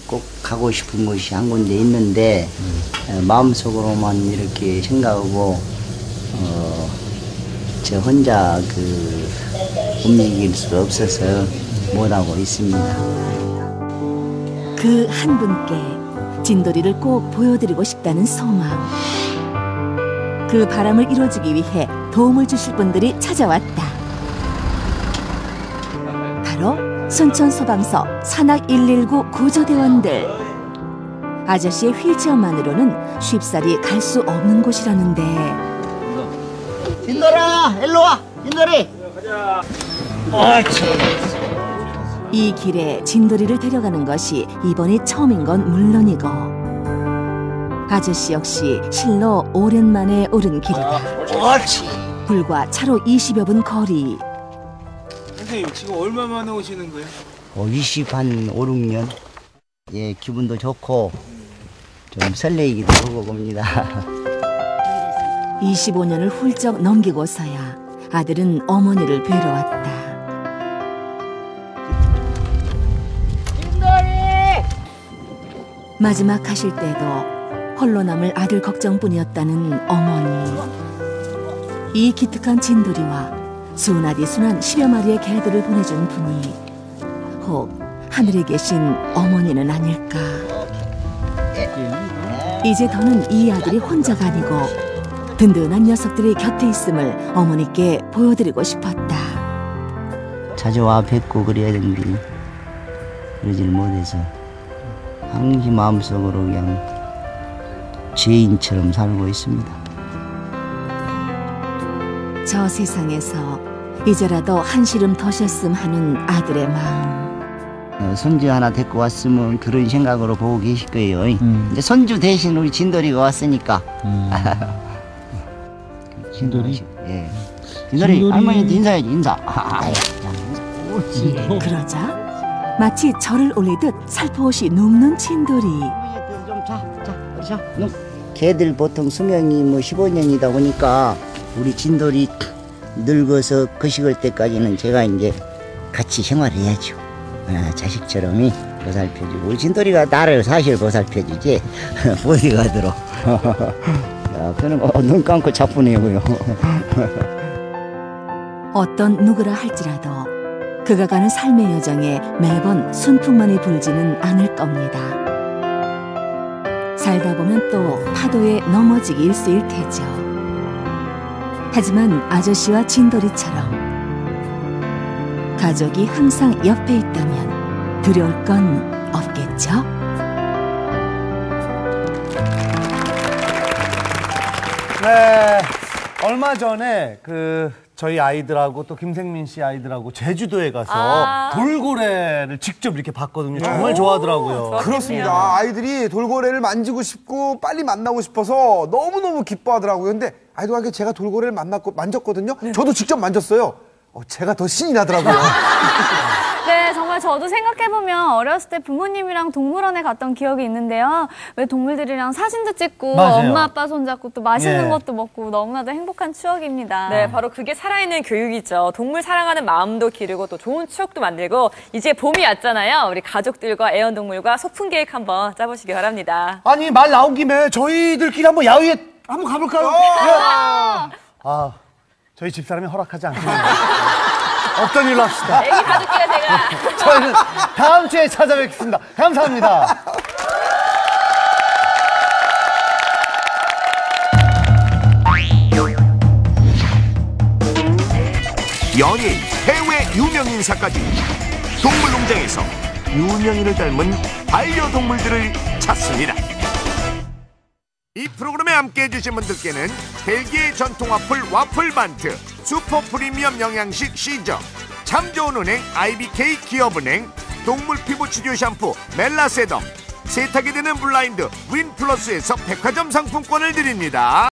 꼭 가고 싶은 곳이 한 군데 있는데 마음속으로만 이렇게 생각하고 저 혼자 움직일 수 없어서 못하고 있습니다. 그 한 분께 진돌이를 꼭 보여드리고 싶다는 소망. 그 바람을 이루어주기 위해 도움을 주실 분들이 찾아왔다. 바로 순천소방서 산악 119 구조대원들. 아저씨의 휠체어만으로는 쉽사리 갈 수 없는 곳이라는데. 진돌아, 일로 와. 진돌이. 이 길에 진돌이를 데려가는 것이 이번이 처음인 건 물론이고 아저씨 역시 실로 오랜만에 오른 길이다. 불과 차로 20여 분 거리. 선생님 지금 얼마 만에 오시는 거예요? 20한 5, 6년. 예, 기분도 좋고 좀 설레이기도 하고 겁니다. 25년을 훌쩍 넘기고서야 아들은 어머니를 뵈러 왔다. 마지막 가실 때도 홀로 남을 아들 걱정뿐이었다는 어머니. 이 기특한 진돌이와 순하디 순한 10여 마리의 개들을 보내준 분이 혹 하늘에 계신 어머니는 아닐까. 이제 더는 이 아들이 혼자가 아니고 든든한 녀석들이 곁에 있음을 어머니께 보여드리고 싶었다. 자주 와 뵙고 그래야 되는데 그러질 못해서 항상 마음속으로 그냥 죄인처럼 살고 있습니다. 저 세상에서 이제라도 한시름 더 쉬었음 하는 아들의 마음. 손주 하나 데리고 왔으면 그런 생각으로 보고 계실 거예요. 이제 손주 대신 우리 진돌이가 왔으니까. 진돌이? 예. 진돌이 할머니한테 인사해야지. 인사. 옳지. 그러자 마치 절을 올리듯 살포시 눕는 진돌이. 좀 자, 어디 자. 개들 보통 수명이 15년이다 보니까 우리 진돌이 늙어서 거식을 때까지는 제가 이제 같이 생활해야죠. 자식처럼 보살펴주고 우리 진돌이가 나를 사실 보살펴주지 보디가드로. 야, 그는 눈 감고 자쁘네요. 어떤 누구라 할지라도 그가 가는 삶의 여정에 매번 순풍만이 불지는 않을 겁니다. 살다 보면 또 파도에 넘어지기 일쑤일 테죠. 하지만 아저씨와 진돌이처럼 가족이 항상 옆에 있다면 두려울 건 없겠죠? 네, 얼마 전에 저희 아이들하고 또 김생민 씨 아이들하고 제주도에 가서 돌고래를 직접 이렇게 봤거든요. 정말 좋아하더라고요. 그렇습니다. 아이들이 돌고래를 만지고 싶고 빨리 만나고 싶어서 너무너무 기뻐하더라고요. 근데 아이들과 제가 돌고래를 만졌거든요. 저도 직접 만졌어요. 제가 더 신이 나더라고요. 네, 정말 저도 생각해보면 어렸을 때 부모님이랑 동물원에 갔던 기억이 있는데요. 왜 동물들이랑 사진도 찍고 맞아요. 엄마 아빠 손잡고 또 맛있는 것도 먹고 너무나도 행복한 추억입니다. 네, 바로 그게 살아있는 교육이죠. 동물 사랑하는 마음도 기르고 또 좋은 추억도 만들고 이제 봄이 왔잖아요. 우리 가족들과 애완동물과 소풍 계획 한번 짜보시기 바랍니다. 아니, 말 나온 김에 저희들끼리 한번 야외에 한번 가볼까요? 저희 집사람이 허락하지 않습니다. 없던 일로 합시다. 애기 가족끼리 제가. 저희는 다음 주에 찾아뵙겠습니다. 감사합니다. 연예인, 해외 유명인사까지 동물농장에서 유명인을 닮은 반려동물들을 찾습니다. 이 프로그램에 함께해 주신 분들께는 벨기에 전통 와플 반트, 슈퍼 프리미엄 영양식 시저, 참 좋은 은행 IBK 기업은행, 동물 피부 치료 샴푸 멜라세덤, 세탁이 되는 블라인드 윈플러스에서 백화점 상품권을 드립니다.